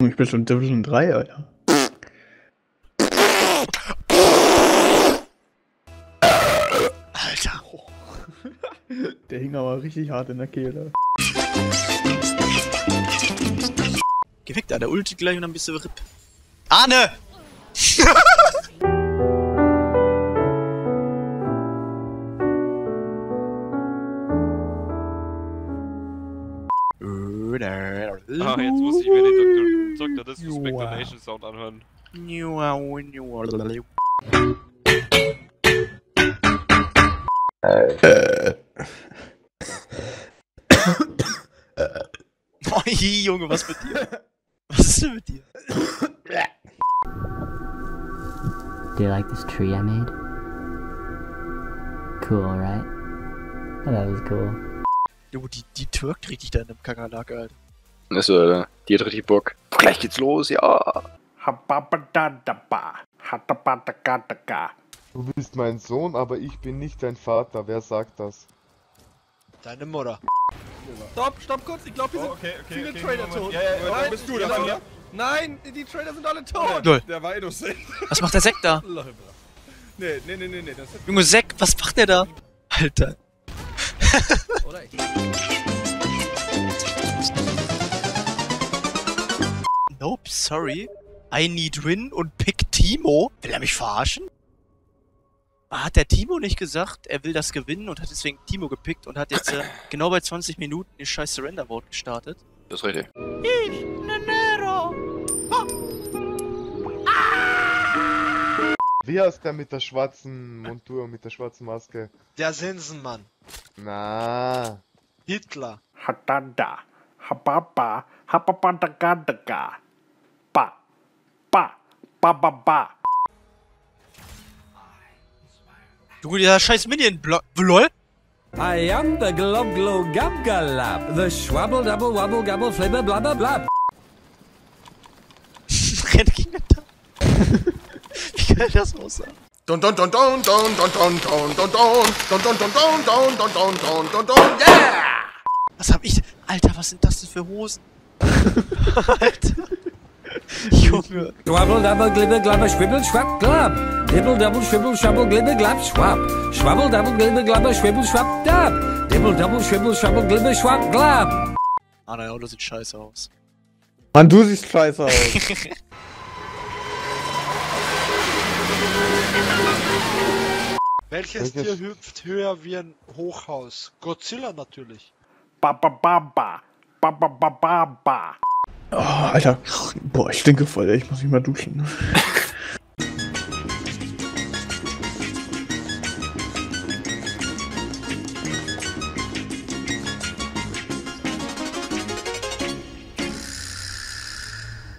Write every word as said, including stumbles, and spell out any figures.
Ich bin schon Division drei, Alter. Alter. Der hing aber richtig hart in der Kehle. Geh weg da, der ulti gleich und dann bist du R I P. Arne! Ah, jetzt muss ich mir den Doktor Doktor Disrespect Sound anhören. Äh. Oh, Junge, was mit dir? Was ist denn mit dir? Do you like this tree I made? Cool, right? Oh, that was cool. Jo, die, die twerkt richtig da in einem Kakerlake, Alter. Achso, Alter. Die hat richtig Bock. Gleich geht's los, ja. Du bist mein Sohn, aber ich bin nicht dein Vater. Wer sagt das? Deine Mutter. Stopp, stopp kurz, ich glaube, hier sind Oh, okay, okay, viele okay, Trader Moment. tot. Ja, ja, ja, Nein, bist du genau, das, ja. oder? Nein, die Trader sind alle tot. Lol. Der war innocent. Was macht der Sekt da? Nee, nee, nee, nee, nee, das ist... Junge, Sekt, was macht der da? Alter. Oder ich. Nope, sorry. I need win und pick Timo. Will er mich verarschen? Hat der Timo nicht gesagt, er will das gewinnen und hat deswegen Timo gepickt und hat jetzt äh, genau bei zwanzig Minuten den scheiß Surrender Vote gestartet? Das ist richtig. Ich, Nero. Wie heißt der mit der schwarzen Montur, mit der schwarzen Maske? Der Sensenmann. Na. Hitler. Hatanda, hababa, hapapadagadaga, ba, ba, ba, ba, ba. Du, dieser scheiß Minion-Block. Lol? I am the glob glow gab galab, the schwabble double wabble gabble flibber blabber blab. Rennt gegen den Tag. Wie geil das aussah. Don don don don don don don don don don don don don don don don don don don don yeah! Was hab ich? Alter, was sind das denn für Hosen? Alter. Junge. Schwabble double glibber glabber schwibble schwab glab. Dibble double schwibble schwabble glibber glab schwab. Schwabble double glibber glabber schwibble schwab dab. Dibble double schwibble schwabble glibber schwab glab. Ah, dein Auto sieht scheiße aus. Mann, du siehst scheiße aus. Welches Welches? Tier hüpft höher wie ein Hochhaus? Godzilla natürlich. Ba, ba, ba, ba, ba, ba, ba, ba, ba. Oh, Alter. Boah, ich stinke voll, ey. Ich muss mich mal duschen.